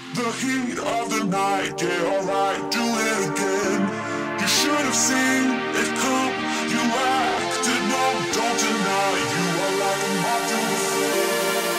The heat of the night, yeah, alright, do it again. You should have seen it come, you acted numb, don't deny. You are like a moth to the flame.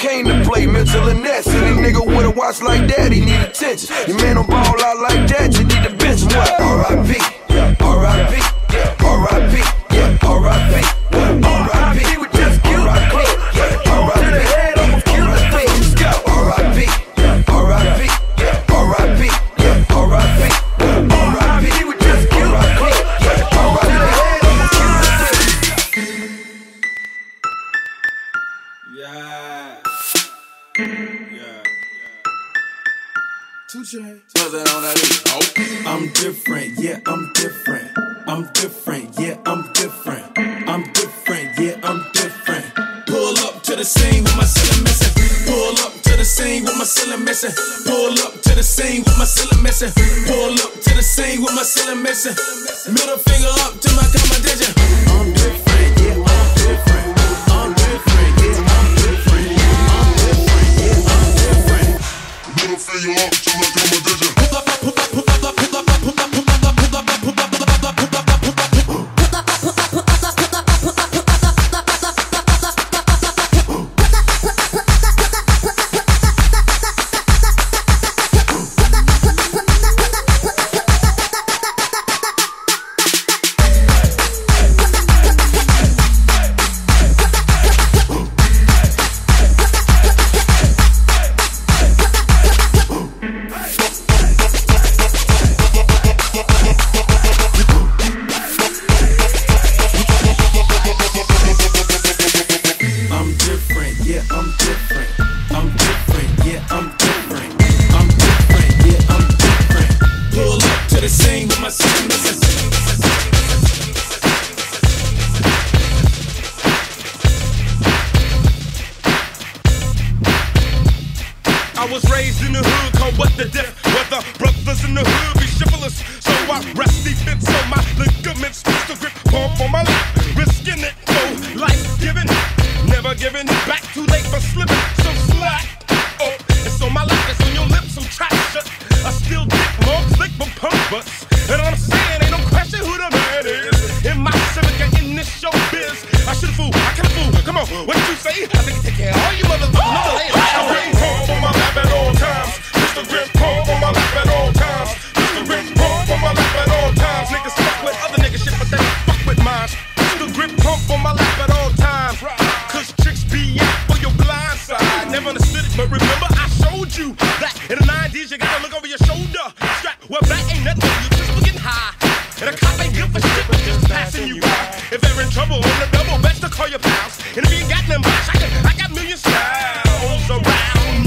came to play, mental and that. Silly nigga with a watch like that, he need attention. Your man don't ball out like that, you need to bench him. What? R.I.P. R.I.P. R.I.P. Yeah, R.I.P. R.I.P. We just killed R.I.P. R.I.P. To the head, almost killed us. Let's go. R.I.P. R.I.P. R.I.P. Yeah, R.I.P. R.I.P. We just killed R.I.P. R.I.P. To the head, almost killed us. Yeah. I'm different, yeah, I'm different. I'm different, yeah, I'm different. I'm different, yeah, I'm different. Pull up to the scene with my ceiling missing. Pull up to the scene with my ceiling missing. Pull up to the scene with my ceiling missing. Pull up to the scene with my ceiling missing. Middle finger up to my competition. I'm different, yeah, I'm different. I'm different, yeah, I'm different. I'm different, yeah, I'm different. Middle finger up to my competition. I was raised in the hood, called what the death. Whether brothers in the hood be chivalrous, so I rest defense on my ligaments. Pistol grip, pump on my lap, risking it, so life giving, never giving back. Too late for slipping, so slack. Oh, it's on my lap, it's on your lips, so trap shut. I still dick more slick but pump butts. And I'm saying, ain't no question who the man is. In my civic and in this show biz, I should've fooled, I could've fooled. Come on, what did you say? I think take care of all you motherfuckers. No, they on my lap at all times. Mr. Grip Pump on my lap at all times. Mr. Grip Pump on my lap at all times. Niggas fuck with other niggas shit, but they don't fuck with mine. Mr. Grip Pump on my lap at all times. Cause tricks be out for your blind side. Never understood it, but remember I showed you that in the 90s you gotta look over your shoulder. Strap, well that ain't nothing, you just for getting high. And a cop ain't good for shit, but just passing you by. If they're in trouble on the double, best to call your pals. And if you ain't got them bucks, I got million styles around